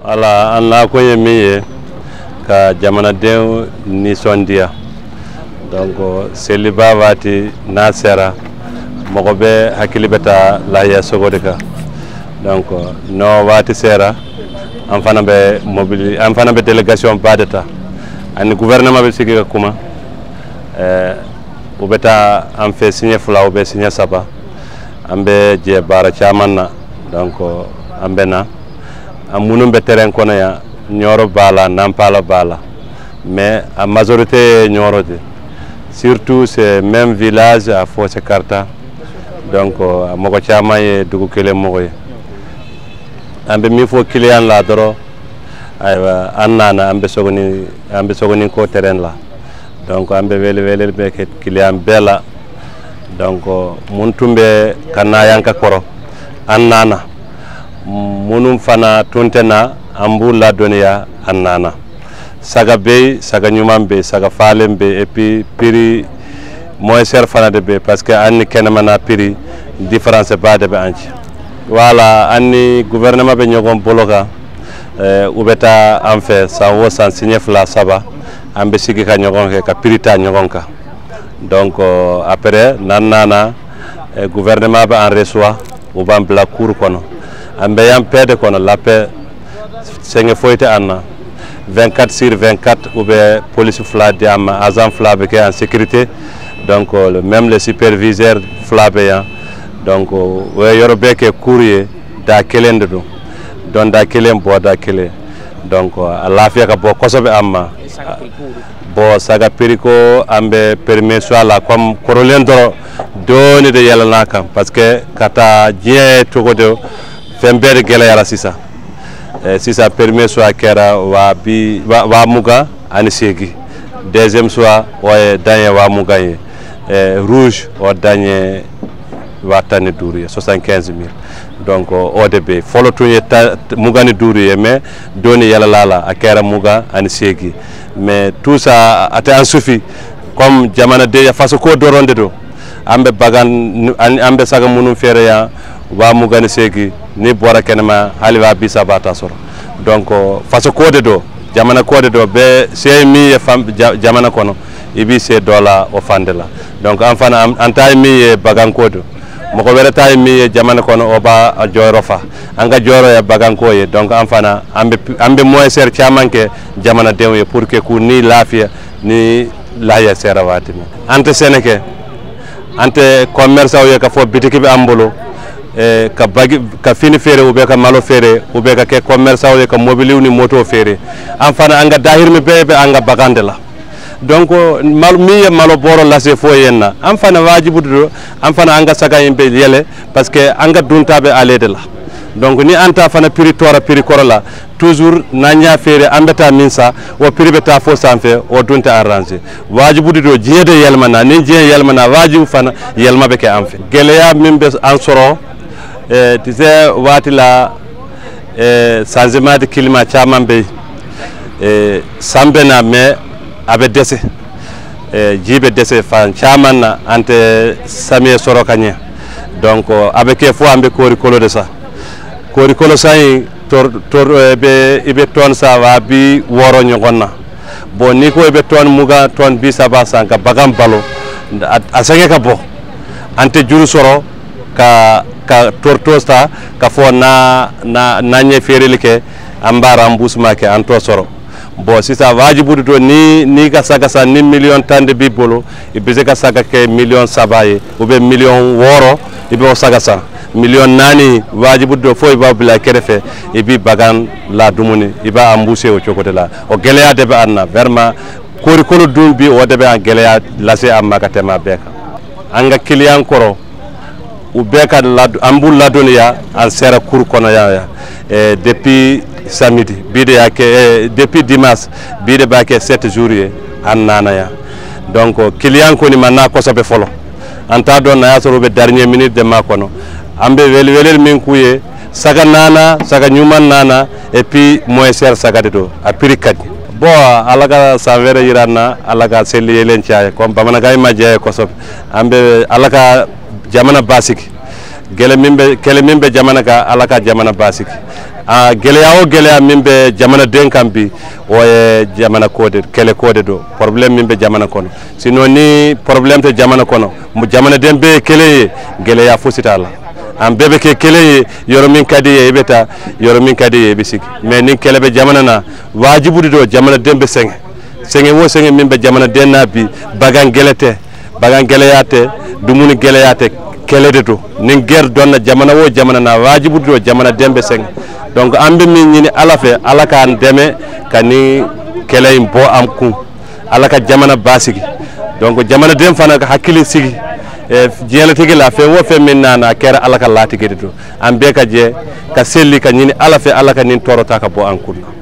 ala anna ko yemi ka jamana de ni sondia donc seliba wati nasera mogobe hakili beta la ya sogode ka donc no wati sera am fana be mobili am fana be délégation badata ani gouvernement be sigi kuma ubeta am fe signé fula ube signé saba ambe je bara chamanna donc ambe na am munum be terrain kono ya nyoro bala nampala bala mais a majorité nyoro de surtout c'est même village à Fosse Karta donc moko chama ye dugu kele mogoy ambe mi fo client la doro aywa annana ambe sogoni ko terrain la donc ambe wele be ke client bela donc mun tumbe kana yanka koro annana munum fana tuntena ambu la donia annana saga be saga nyumambe saga falembe et puis prix moins cher fana de be parce que anni kenamana prix différence ba de be anci voilà anni gouvernement be nyogon boloka ubeta en fait ça wo sans signer fla saba ambe sigi ka nyogon ka prix ta nyogon ka donc après nanana gouvernement ba en reçoit ou ban bla cour kono ambe yam pede kono la paix senge foyte anna 24 sur 24 ou bien police fla diam agent fla be en sécurité donc même les superviseurs fla be donc we yorobe ke courrier da kelende do don da kelen bo da kele donc alafia ka bo kosobe amma bo saga periko ambe permission la comme corolendro doni de yalla nakam parce que kata je to godo fembe gele yala sisa sisa permission akera wa muga ani segi deuxième soit ouais danye wa muga rouge o danye watane dourier 75 000 donc ODB folo to mugani dourier mais doni yala lala akera muga ani segi mais tout ça ata en suffit comme jamana de ya faso ko doronde do ambe bagan ambe saga munum fere ya wa mugani segi ni bora kenema haliwa bisa bata soro donc faso code do jamana code do be c'est mi jamana kono ibi c'est dola o fandela donc enfana antay mi bagan code moko werata mi jamana kono oba joro fa anga joro ya bagan ko ye donc enfana ambe moins cher chamanke jamana dewe pour que ku ni lafia ni la ya serawati ante seneke ante commerçant ye ka fo bitiki be ambolo ka fini fere ou ka malo fere ou ka ke commerçant ou ka mobile ni moto fere enfana anga dahir mi bebe anga bagandela donc malo boro la se fo yenna enfana wajibu do enfana anga saga yimbe yele parce que anga dunta be alede la donc ni anta fana prix tora prix korola toujours nanya fere ambeta minsa o prix beta fo sanfe o dunta arranger wajibu do jede yelmana ni je yelmana wajibu fana yelma be ke anfe geleya mimbe ansoro tu sais watila changement de climat chaman be sambena me abe dese jibe dese fan chaman na ante samie soro kanye donc abe ke fo ambe kori kolo de ça kori kolo sai tor be ibe ton sa wa bi woro nyogonna bon ni ko ibe ton muga ton bi saba sanka bagam balo asage ka bo ante juru soro ka tortosta ka fo na nye ferelike ambara mbusma ke anto soro bo sisa wajibu do ni ka saga sa ni million tande bibolo ibe ka saga ke million sabaye ube million woro ibe o saga sa million nani wajibu do fo iba bila kerefe ibi bagan la dumuni iba ambuse o chokote la o geleya debe anna vraiment kori kolo dumbi o debe an geleya lase amma ka tema beka anga client koro ubeka ambul la dunia en sera cour kono ya depuis samedi bide yake depuis dimanche bide ba ke 7 jours annana ya donc client ko ni manna ko sobe folo anta don na yasoro be dernière minute de makono ambe welel min kuye saga nana saga nyuman nana et puis moins cher saga do a prix kat bo alaga savere yirana alaga selli yelen chaay comme bamana gay ma jaay ko sobe ambe alaga jamana basic kele mimbe jamana ka alaka jamana basic geleya o geleya min be jamana den kam bi o e jamana kode kele kode do problème min be jamana kono sinon ni problème te jamana kono mo jamana den be kele geleya fositala am bebe ke kele yoro min kadi e beta yoro min kadi e bisiki mais ni kele be jamana na wajibu do jamana den be senge wo senge min be jamana den na bi bagan geleyate dumuni geleyate kelede do nin ger donna jamana wo jamana na wajibu do jamana dembe seng donc ambe min ñini ala fe ala kan deme kani kelay bo am ku ala ka jamana basigi donc jamana dem fana ka hakili sigi e jela tigi la fe wo fe min nana kera ala ka lati gede do ambe ka je ka selli ka ñini ala fe ala ka nin torota ka bo an kunna